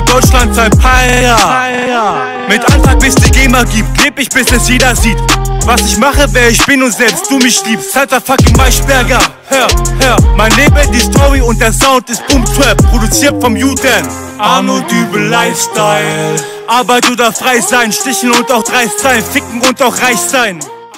Deutschland sein Paya. Mit Antrag bis die GEMA gibt, leb ich bis es jeder sieht. Was ich mache, wer ich bin und selbst du mich liebst. Alter fucking Maischberger, hör. Mein Leben, die Story und der Sound ist Boom Trap, produziert vom Juden. Arno Dübel Lifestyle. Arbeit oder frei sein, stichen und auch dreist sein, ficken und auch reich sein.